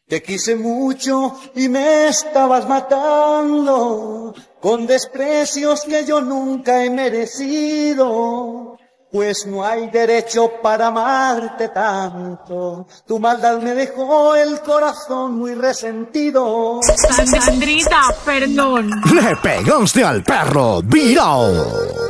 Te quise mucho y me estabas matando con desprecios que yo nunca he merecido. Pues no hay derecho para amarte tanto. Tu maldad me dejó el corazón muy resentido. Sandrita, perdón. Le pegaste al perro virao.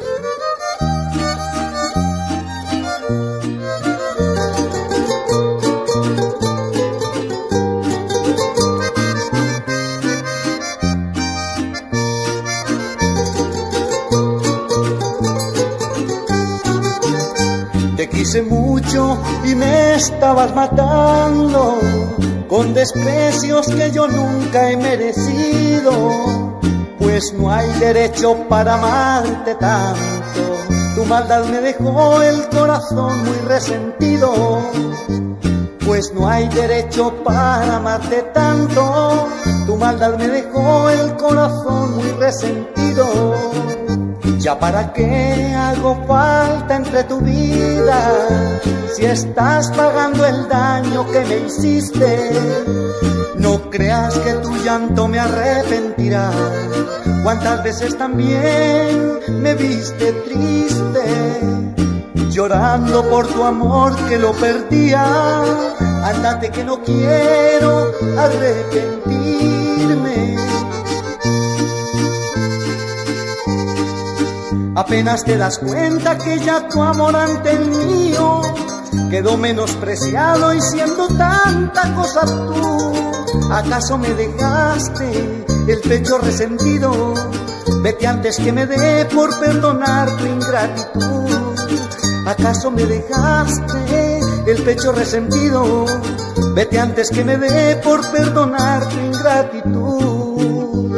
Te quise mucho y me estabas matando con desprecios que yo nunca he merecido. Pues no hay derecho para amarte tanto. Tu maldad me dejó el corazón muy resentido. Pues no hay derecho para amarte tanto. Tu maldad me dejó el corazón muy resentido. ¿Ya para qué hago falta entre tu vida? Si estás pagando el daño que me hiciste. No creas que tu llanto me arrepentirá. Cuántas veces también me viste triste, llorando por tu amor que lo perdía. Ándate que no quiero arrepentirme. Apenas te das cuenta que ya tu amor ante el mío quedó menospreciado, y siendo tanta cosa tú, ¿acaso me dejaste el pecho resentido? Vete antes que me dé por perdonar tu ingratitud. ¿Acaso me dejaste el pecho resentido? Vete antes que me dé por perdonar tu ingratitud.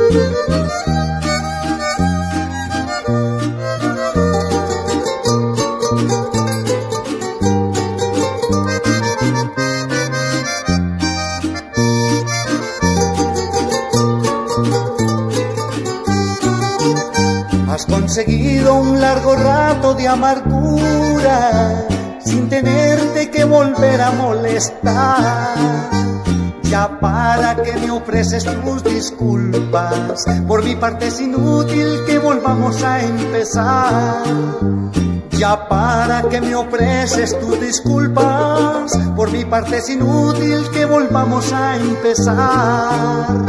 Has conseguido un largo rato de amargura sin tenerte que volver a molestar. Ya para que me ofreces tus disculpas, por mi parte es inútil que volvamos a empezar. Ya para que me ofreces tus disculpas, por mi parte es inútil que volvamos a empezar.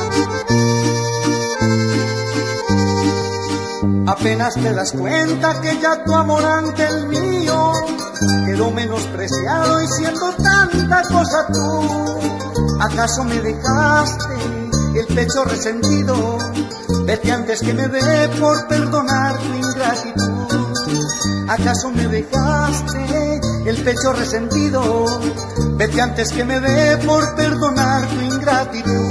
Apenas te das cuenta que ya tu amor ante el mío quedó menospreciado, y siendo tanta cosa tú, ¿acaso me dejaste el pecho resentido? Vete antes que me dé por perdonar tu ingratitud. ¿Acaso me dejaste el pecho resentido? Vete antes que me dé por perdonar tu ingratitud.